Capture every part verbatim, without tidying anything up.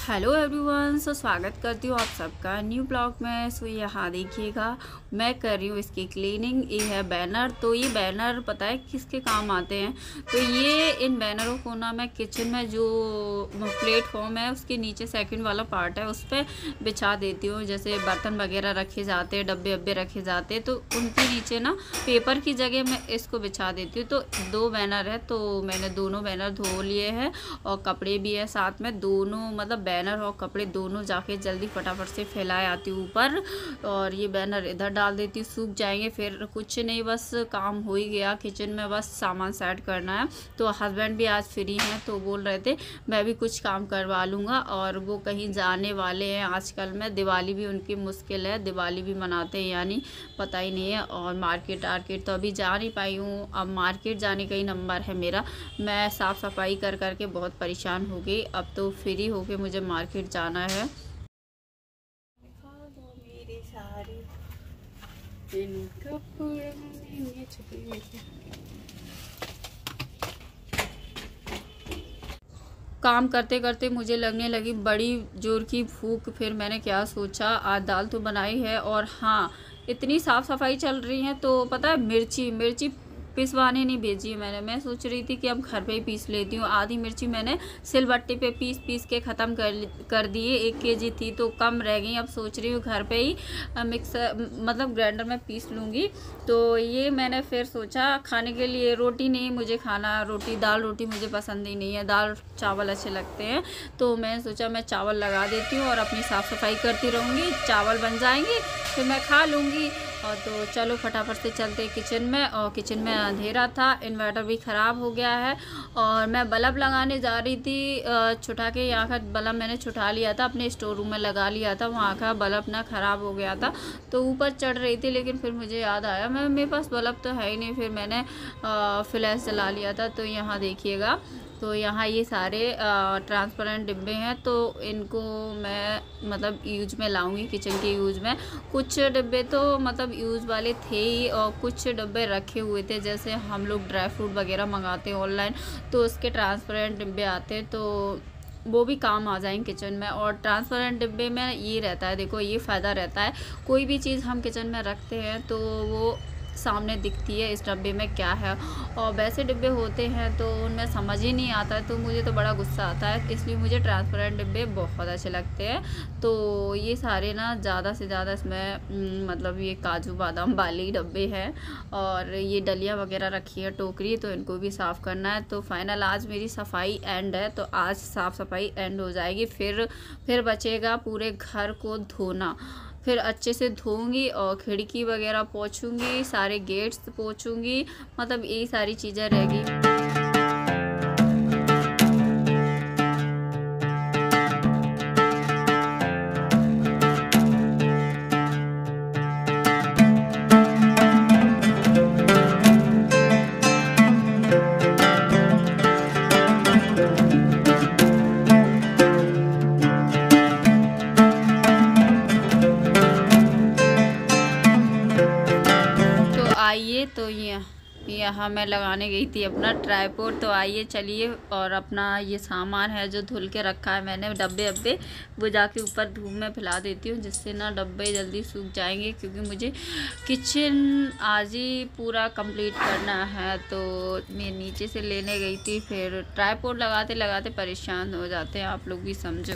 Hello everyone. सो स्वागत करती हूँ आप सबका न्यू ब्लॉग में। सो यहाँ देखिएगा मैं कर रही हूँ इसकी क्लीनिंग। ये है बैनर। तो ये बैनर पता है किसके काम आते हैं? तो ये इन बैनरों को ना मैं किचन में जो प्लेटफॉर्म है उसके नीचे सेकंड वाला पार्ट है उस पर बिछा देती हूँ। जैसे बर्तन वगैरह रखे जाते हैं, डब्बे अब्बे रखे जाते हैं, तो उनके नीचे ना पेपर की जगह मैं इसको बिछा देती हूँ। तो दो बैनर है, तो मैंने दोनों बैनर धो लिए हैं और कपड़े भी है साथ में। दोनों मतलब बैनर और कपड़े दोनों जाके जल्दी फटाफट से फैलाए आती हूँ ऊपर, और ये बैनर इधर डाल देती हूँ, सूख जाएंगे। फिर कुछ नहीं, बस काम हो ही गया। किचन में बस सामान सेट करना है। तो हस्बैंड भी आज फ्री हैं तो बोल रहे थे मैं भी कुछ काम करवा लूँगा, और वो कहीं जाने वाले हैं आजकल में। दिवाली भी उनकी मुश्किल है, दिवाली भी मनाते हैं यानी पता ही नहीं है। और मार्केट आर्केट तो अभी जा नहीं पाई हूँ। अब मार्केट जाने का ही नंबर है मेरा। मैं साफ़ सफाई कर करके बहुत परेशान हो गई। अब तो फ्री होके मुझे मार्केट जाना है। मेरे सारे काम करते करते मुझे लगने लगी बड़ी जोर की भूख। फिर मैंने क्या सोचा, आज दाल तो बनाई है, और हाँ इतनी साफ़ सफाई चल रही है तो पता है मिर्ची मिर्ची पिसवाने नहीं भेजी है मैंने। मैं सोच रही थी कि अब घर पे ही पीस लेती हूँ। आधी मिर्ची मैंने सिलबट्टे पे पीस पीस के ख़त्म कर कर दिए। एक केजी थी तो कम रह गई। अब सोच रही हूँ घर पे ही मिक्सर मतलब ग्राइंडर में पीस लूँगी। तो ये मैंने फिर सोचा खाने के लिए रोटी नहीं मुझे खाना, रोटी दाल रोटी मुझे पसंद ही नहीं है, दाल चावल अच्छे लगते हैं। तो मैंने सोचा मैं चावल लगा देती हूँ और अपनी साफ़ सफाई करती रहूँगी। चावल बन जाएंगे फिर मैं खा लूँगी। और तो चलो फटाफट से चलते किचन में। और किचन में अंधेरा था, इन्वर्टर भी ख़राब हो गया है। और मैं बल्ब लगाने जा रही थी छुटा के। यहाँ का बल्ब मैंने छुटा लिया था, अपने स्टोर रूम में लगा लिया था। वहाँ का बल्ब ना ख़राब हो गया था तो ऊपर चढ़ रही थी, लेकिन फिर मुझे याद आया मैं मेरे पास बल्ब तो है ही नहीं। फिर मैंने फ्लैश जला लिया था। तो यहाँ देखिएगा, तो यहाँ ये सारे ट्रांसपेरेंट डिब्बे हैं। तो इनको मैं मतलब यूज में लाऊंगी, किचन के यूज में। कुछ डिब्बे तो मतलब यूज़ वाले थे ही, और कुछ डिब्बे रखे हुए थे। जैसे हम लोग ड्राई फ्रूट वगैरह मंगाते हैं ऑनलाइन तो उसके ट्रांसपेरेंट डिब्बे आते हैं, तो वो भी काम आ जाएंगे किचन में। और ट्रांसपेरेंट डिब्बे में ये रहता है, देखो ये फ़ायदा रहता है, कोई भी चीज़ हम किचन में रखते हैं तो वो सामने दिखती है इस डब्बे में क्या है। और वैसे डिब्बे होते हैं तो उनमें समझ ही नहीं आता है, तो मुझे तो बड़ा गुस्सा आता है। इसलिए मुझे ट्रांसपेरेंट डिब्बे बहुत अच्छे लगते हैं। तो ये सारे ना ज़्यादा से ज़्यादा इसमें मतलब ये काजू बादाम वाले डब्बे हैं। और ये डलिया वगैरह रखी है, टोकरी, तो इनको भी साफ़ करना है। तो फाइनल आज मेरी सफाई एंड है, तो आज साफ़ सफाई एंड हो जाएगी। फिर फिर बचेगा पूरे घर को धोना। फिर अच्छे से धोऊंगी और खिड़की वगैरह पोंछूंगी, सारे गेट्स पोंछूंगी, मतलब यही सारी चीज़ें रहेगी। आइए, तो ये यहाँ मैं लगाने गई थी अपना ट्राइपॉड। तो आइए चलिए, और अपना ये सामान है जो धुल के रखा है मैंने, डब्बे अब्बे, वो जाके ऊपर धूप में फैला देती हूँ, जिससे ना डब्बे जल्दी सूख जाएंगे। क्योंकि मुझे किचन आज ही पूरा कंप्लीट करना है। तो मैं नीचे से लेने गई थी, फिर ट्राइपॉड लगाते लगाते परेशान हो जाते हैं, आप लोग भी समझो।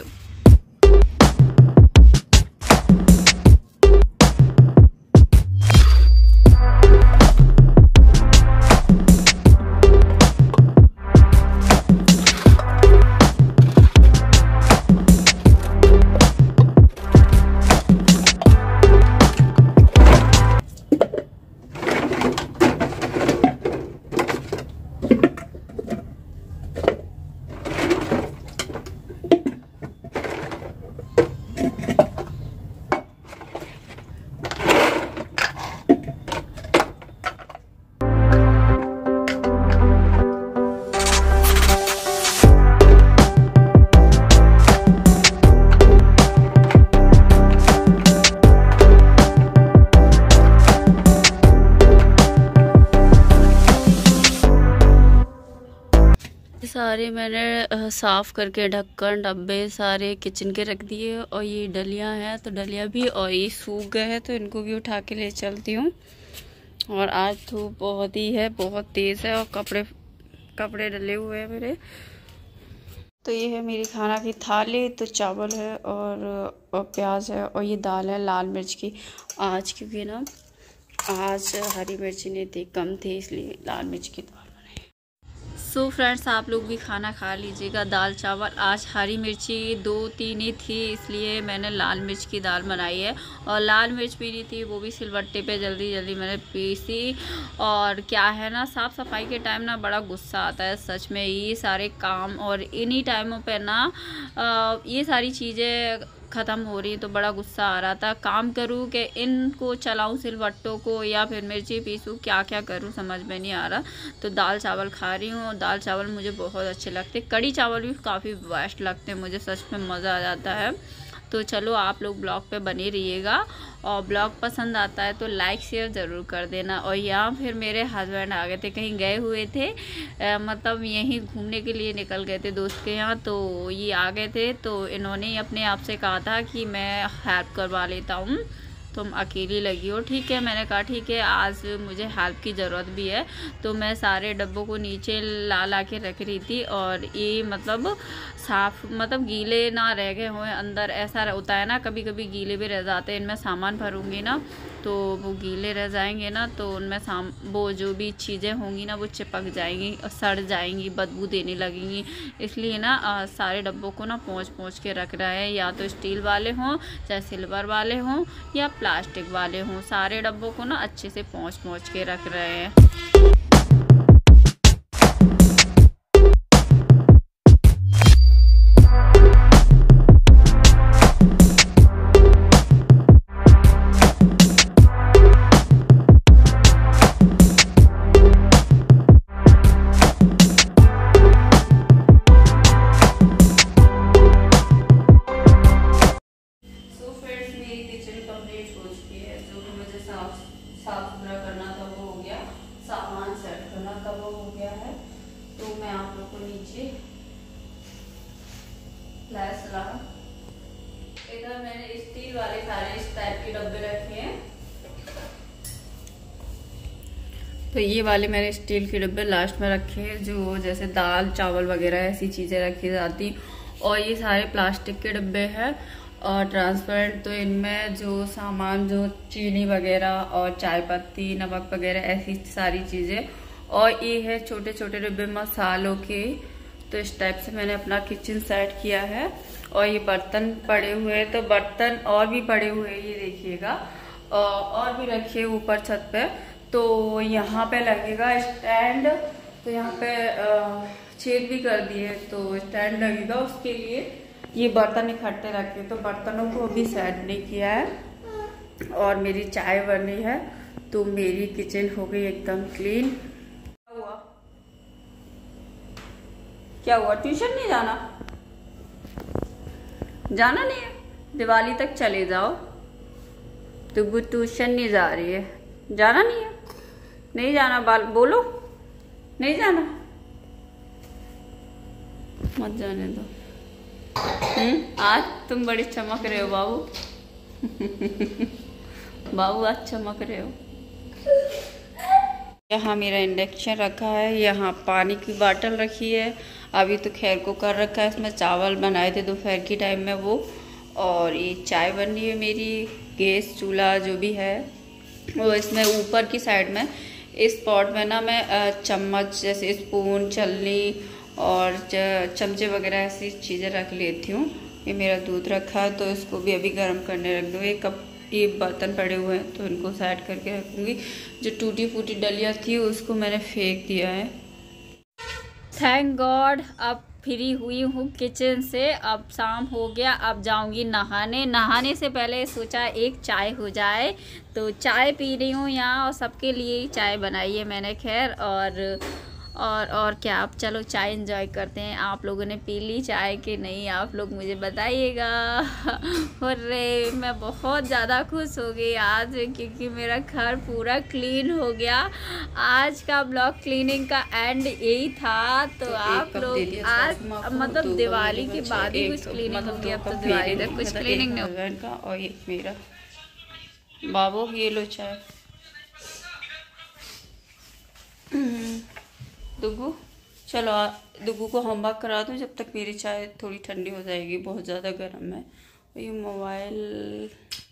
सारे मैंने साफ़ करके ढक्कन डब्बे सारे किचन के रख दिए। और ये डलियां हैं तो डलियां भी, और ये सूख गए हैं तो इनको भी उठा के ले चलती हूँ। और आज धूप बहुत ही है, बहुत तेज़ है, और कपड़े कपड़े डले हुए हैं मेरे। तो ये है मेरी खाना की थाली। तो चावल है और, और प्याज है, और ये दाल है लाल मिर्च की। आज क्योंकि ना आज हरी मिर्ची नहीं थी, कम थी, इसलिए लाल मिर्च की दाल बनाई। सो फ्रेंड्स, आप लोग भी खाना खा लीजिएगा, दाल चावल। आज हरी मिर्ची दो तीन ही थी, इसलिए मैंने लाल मिर्च की दाल बनाई है। और लाल मिर्च पीनी थी, वो भी सिलबट्टे पे जल्दी जल्दी मैंने पीसी। और क्या है ना, साफ़ सफाई के टाइम ना बड़ा गुस्सा आता है सच में। ये सारे काम और इन्हीं टाइमों पे ना ये सारी चीज़ें ख़त्म हो रही तो बड़ा गुस्सा आ रहा था। काम करूँ कि इनको चलाऊँ सिलबट्टों को, या फिर मिर्ची पीसूँ, क्या क्या करूँ समझ में नहीं आ रहा। तो दाल चावल खा रही हूँ, और दाल चावल मुझे बहुत अच्छे लगते। कड़ी चावल भी काफ़ी बेस्ट लगते हैं मुझे, सच में मज़ा आ जाता है। तो चलो आप लोग ब्लॉग पे बने रहिएगा, और ब्लॉग पसंद आता है तो लाइक शेयर ज़रूर कर देना। और यहाँ फिर मेरे हस्बैंड आ गए थे, कहीं गए हुए थे, आ, मतलब यहीं घूमने के लिए निकल गए थे दोस्त के यहाँ। तो ये आ गए थे, तो इन्होंने अपने आप से कहा था कि मैं हेल्प करवा लेता हूँ, तुम अकेली लगी हो। ठीक है, मैंने कहा ठीक है, आज मुझे हेल्प की ज़रूरत भी है। तो मैं सारे डब्बों को नीचे ला ला के रख रही थी, और ये मतलब साफ मतलब गीले ना रह गए हुए अंदर। ऐसा होता है ना, कभी कभी गीले भी रह जाते हैं। इनमें सामान भरूंगी ना तो वो गीले रह जाएंगे ना, तो उनमें साम वो जो भी चीज़ें होंगी ना वो चिपक जाएंगी और सड़ जाएंगी, बदबू देने लगेंगी। इसलिए ना आ, सारे डब्बों को ना पोंछ पोंछ के रख रहा है, या तो स्टील वाले हों, चाहे सिल्वर वाले हों, या प्लास्टिक वाले हों। सारे डब्बों को ना अच्छे से पोंछ पोंछ के रख रहे हैं। साफ सुथरा करना था वो हो गया, सामान सेट करना था वो हो गया है। तो मैं आप लोग को नीचे फ्लैश रहा, इधर मैंने स्टील वाले सारे इस टाइप के डब्बे रखे हैं। तो ये वाले मैंने स्टील के डब्बे लास्ट में रखे हैं, जो जैसे दाल चावल वगैरह ऐसी चीजें रखी जाती। और ये सारे प्लास्टिक के डब्बे हैं और ट्रांसपेरेंट। तो इनमें जो सामान, जो चीनी वगैरह और चाय पत्ती, नमक वगैरह ऐसी सारी चीज़ें। और ये है छोटे छोटे डब्बे मसालों के। तो इस टाइप से मैंने अपना किचन सेट किया है। और ये बर्तन पड़े हुए हैं, तो बर्तन और भी पड़े हुए हैं, ये देखिएगा, और भी रखिए ऊपर छत पे। तो यहाँ पे लगेगा स्टैंड, तो यहाँ पे छेद भी कर दिए, तो स्टैंड लगेगा उसके लिए। ये बर्तन इकट्ठे रखे, तो बर्तनों को भी सेट नहीं किया है। और मेरी चाय बनी है, तो मेरी किचन हो गई एकदम क्लीन। क्या हुआ क्या हुआ ट्यूशन नहीं जाना? जाना नहीं है? दिवाली तक चले जाओ। तो वो ट्यूशन नहीं जा रही है, जाना नहीं है? नहीं जाना, बाल बोलो नहीं जाना, मत जाने दो। हम्म आज तुम बड़े चमक रहे हो बाबू। बाबू आज चमक रहे हो। यहाँ मेरा इंडक्शन रखा है, यहाँ पानी की बाटल रखी है। अभी तो खैर को कर रखा है, इसमें चावल बनाए थे दोपहर की टाइम में वो। और ये चाय बन रही है मेरी। गैस चूल्हा जो भी है वो इसमें ऊपर की साइड में, इस पॉट में ना मैं चम्मच जैसे स्पून, छलनी और चमचे वगैरह ऐसी चीज़ें रख लेती हूँ। ये मेरा दूध रखा है, तो इसको भी अभी गर्म करने रख दो। एक कप ये बर्तन पड़े हुए हैं, तो इनको साइड करके रखूँगी। जो टूटी फूटी डलिया थी उसको मैंने फेंक दिया है। थैंक गॉड अब फ्री हुई हूँ किचन से। अब शाम हो गया, अब जाऊँगी नहाने। नहाने से पहले सोचा एक चाय हो जाए, तो चाय पी रही हूँ यहाँ, और सबके लिए चाय बनाई है मैंने खैर। और और और क्या, आप चलो चाय एंजॉय करते हैं। आप लोगों ने पी ली चाय कि नहीं, आप लोग मुझे बताइएगा। अरे मैं बहुत ज़्यादा खुश हो गई आज, क्योंकि मेरा घर पूरा क्लीन हो गया। आज का ब्लॉग क्लीनिंग का एंड यही था। तो, तो आप लोग आज मतलब दिवाली के बाद ही कुछ क्लीनिंग होगी, अब तो दिवाली तक कुछ क्लीनिंग नहीं होगा। और एक मेरा बाबू, ये लो चाय। दुगू चलो, दुगू को होमवर्क करा दूँ जब तक मेरी चाय थोड़ी ठंडी हो जाएगी, बहुत ज़्यादा गर्म है। ये मोबाइल